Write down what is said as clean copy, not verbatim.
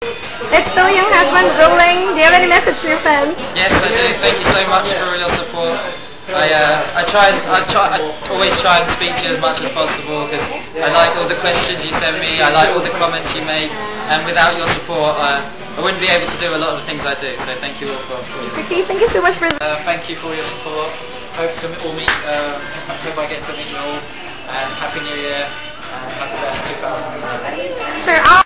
It's still Younghusband ruling. Do you have any message to your fans? Yes, I do. Thank you so much for your support. I always try and speak to you as much as possible because I like all the questions you send me. I like all the comments you make, and without your support, I wouldn't be able to do a lot of the things I do. So thank you all for it. Okay, thank you so much for. Thank you for your support. Hope to all meet. Hope I get to meet you all. And Happy New Year. And happy birthday 2009. Sir,